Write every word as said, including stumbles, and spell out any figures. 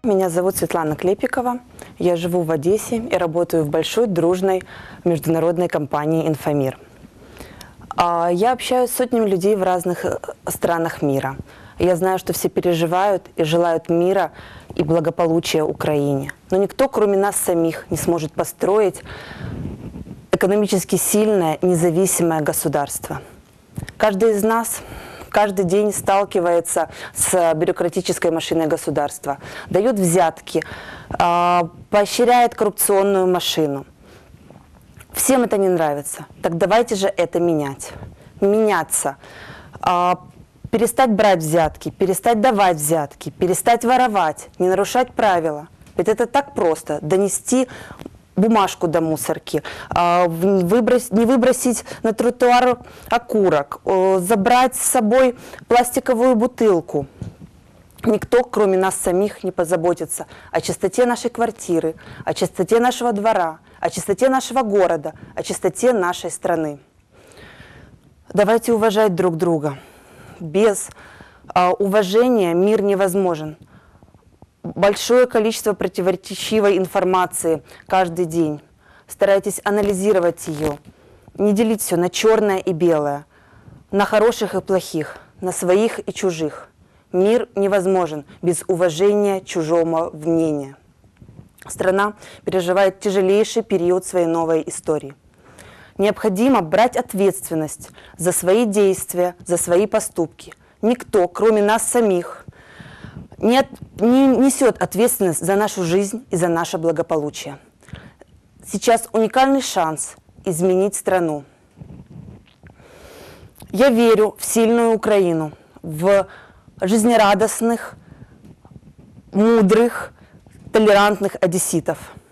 меня зовут Светлана Клепикова. Я живу в Одессе и работаю в большой дружной международной компании «Инфомир». Я общаюсь с сотнями людей в разных странах мира. Я знаю, что все переживают и желают мира и благополучия Украине. Но никто, кроме нас самих, не сможет построить экономически сильное, независимое государство. Каждый из нас каждый день сталкивается с бюрократической машиной государства, дает взятки, поощряет коррупционную машину. Всем это не нравится. Так давайте же это менять. Меняться. Перестать брать взятки, перестать давать взятки, перестать воровать, не нарушать правила. Ведь это так просто. Донести бумажку до мусорки, выбросить, не выбросить на тротуар окурок, забрать с собой пластиковую бутылку. Никто, кроме нас самих, не позаботится о чистоте нашей квартиры, о чистоте нашего двора, о чистоте нашего города, о чистоте нашей страны. Давайте уважать друг друга. Без а, уважения мир невозможен. Большое количество противоречивой информации каждый день. Старайтесь анализировать ее, не делить все на черное и белое, на хороших и плохих, на своих и чужих. Мир невозможен без уважения чужого мнения. Страна переживает тяжелейший период своей новой истории. Необходимо брать ответственность за свои действия, за свои поступки. Никто, кроме нас самих, не, не несет ответственность за нашу жизнь и за наше благополучие. Сейчас уникальный шанс изменить страну. Я верю в сильную Украину, в жизнерадостных, мудрых, толерантных одесситов.